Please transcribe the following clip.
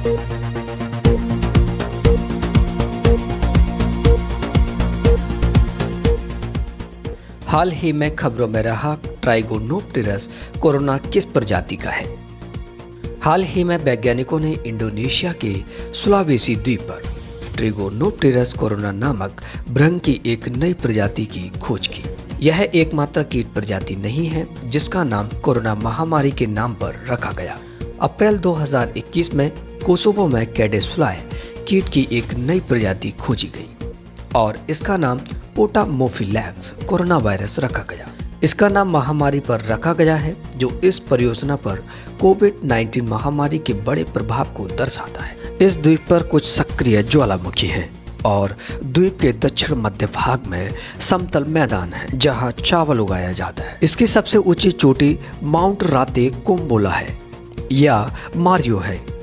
हाल ही में खबरों में रहा ट्राइगोनोप्टेरस कोरोना किस प्रजाति का है। हाल ही में वैज्ञानिकों ने इंडोनेशिया के सुलावेसी द्वीप पर ट्राइगोनोप्टेरस कोरोना नामक भृंग की एक नई प्रजाति की खोज की। यह एकमात्र कीट प्रजाति नहीं है जिसका नाम कोरोना महामारी के नाम पर रखा गया। अप्रैल 2021 में कोसोवो में कैडेसुलाई कीट की एक नई प्रजाति खोजी गई और इसका नाम पोटामोफिलैक्स कोरोना वायरस रखा गया। इसका नाम महामारी पर रखा गया है जो इस परियोजना पर कोविड-19 महामारी के बड़े प्रभाव को दर्शाता है। इस द्वीप पर कुछ सक्रिय ज्वालामुखी हैं और द्वीप के दक्षिण मध्य भाग में समतल मैदान है जहां चावल उगाया जाता है। इसकी सबसे ऊंची चोटी माउंट राते कोम्बोला है या मारियो है।